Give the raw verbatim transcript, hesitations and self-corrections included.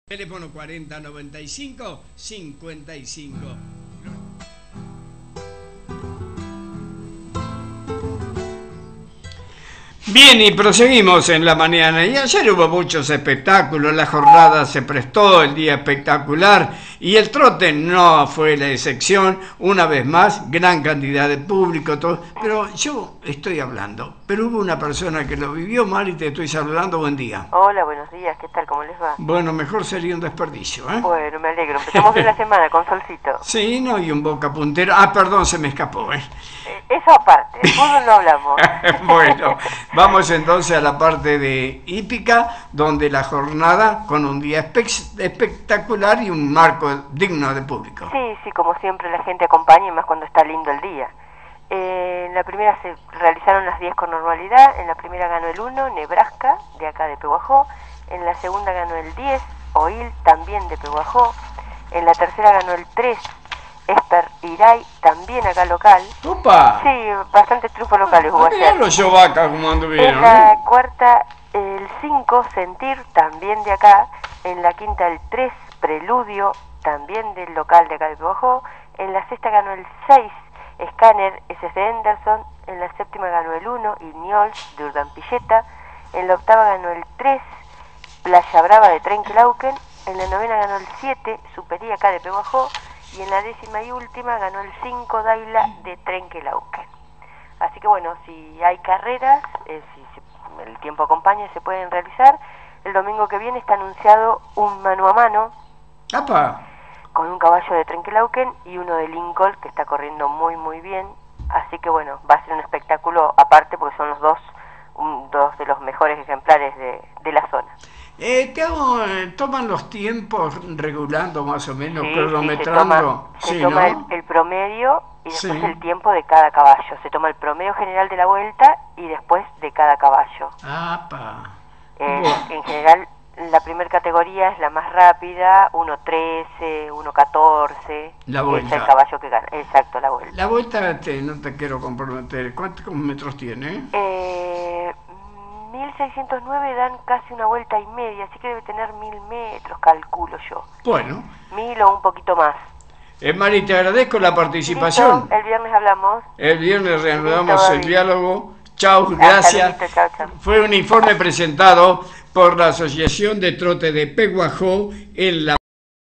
Teléfono cuarenta noventa y cinco cincuenta y cinco. Bien, y proseguimos en la mañana. Y ayer hubo muchos espectáculos, la jornada se prestó, el día espectacular, y el trote no fue la excepción. Una vez más, gran cantidad de público, todo. Pero yo estoy hablando, pero hubo una persona que lo vivió mal y te estoy saludando. Buen día. Hola, buenos días, ¿qué tal? ¿Cómo les va? Bueno, mejor sería un desperdicio, ¿eh? Bueno, me alegro. Empezamos bien la semana con solcito. Sí, no, y un Boca puntero. Ah, perdón, se me escapó, ¿eh? eh eso aparte, de fútbol no hablamos. Bueno, vamos entonces a la parte de hípica, donde la jornada con un día espe espectacular y un marco digno de público. Sí, sí, como siempre la gente acompaña, y más cuando está lindo el día. Eh, en la primera se realizaron las diez con normalidad. En la primera ganó el uno, Nebraska, de acá de Pehuajó. En la segunda ganó el diez, Oil, también de Pehuajó. En la tercera ganó el tres, Esper Iray, también acá local. ¡Opa! Sí, bastantes triunfos locales hubo ayer. Los Yovaca como anduvieron. En la cuarta, el cinco, Sentir, también de acá. En la quinta, el tres, Preludio, también del local de acá de Pehuajó. En la sexta ganó el seis, Scanner, S S Henderson. En la séptima ganó el uno, Iñols, de Urdampilleta. En la octava ganó el tres, Playa Brava, de Trenquelauquen. En la novena ganó el siete, Supería, acá de Pehuajó. Y en la décima y última ganó el cinco, Daila, de Trenquelauquen. Así que bueno, si hay carreras, eh, si se, el tiempo acompaña, se pueden realizar. El domingo que viene está anunciado un mano a mano. ¡Apa! Con un caballo de Trenquelauquen y uno de Lincoln, que está corriendo muy muy bien. Así que bueno, va a ser un espectáculo aparte, porque son los dos, un, dos de los mejores ejemplares de, de la zona. Eh, te hago, eh, ¿Toman los tiempos regulando más o menos, sí, cronometrando? Sí, se toma, sí, se toma ¿no? el, el promedio y después sí. el tiempo de cada caballo. Se toma el promedio general de la vuelta y después de cada caballo. ¡Apa! Eh, Bueno. En general, la primera categoría es la más rápida, uno trece, uno catorce. La vuelta. Es el caballo que gana, exacto, la vuelta. La vuelta, te, no te quiero comprometer, ¿cuántos metros tiene? Eh, mil seiscientos nueve dan casi una vuelta y media, así que debe tener mil metros, calculo yo. Bueno. Mil o un poquito más. Eh, Mari, te agradezco la participación. Listo, el viernes hablamos. El viernes reanudamos Listo, el diálogo. Chau, Hasta gracias. luego, chau, chau. Fue un informe presentado por la Asociación de Trote de Pehuajó en la